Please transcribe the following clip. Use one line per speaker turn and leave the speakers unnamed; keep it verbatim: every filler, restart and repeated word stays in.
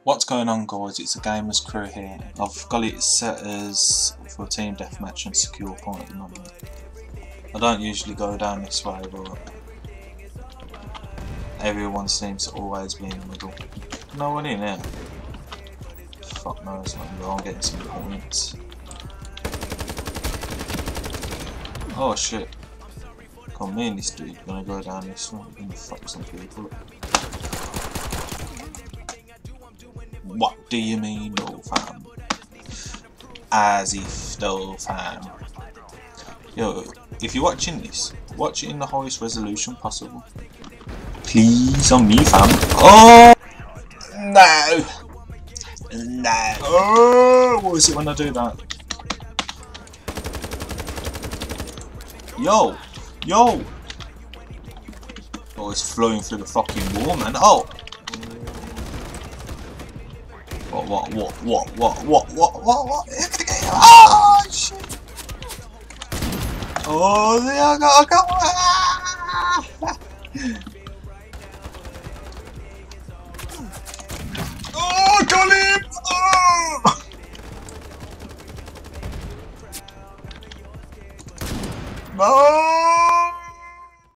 What's going on, guys? It's a Gamers Crew here. I've got it set as for team deathmatch and secure point at the moment. I don't usually go down this way, but everyone seems to always be in the middle. No one in here. Fuck knows, I'm getting some points. Oh shit. Come me and this dude gonna go down this one and fuck some people up. What do you mean, no fam? As if though, fam. Yo, if you're watching this, watch it in the highest resolution possible. Please, on me, fam. Oh! No! No! Oh! What is it when I do that? Yo! Yo! Oh, it's flowing through the fucking wall, man. Oh! What, what, what, what, what, what, what, what, what? Oh, shit! Oh, there I go, I got one! Oh, got him! Oh! No!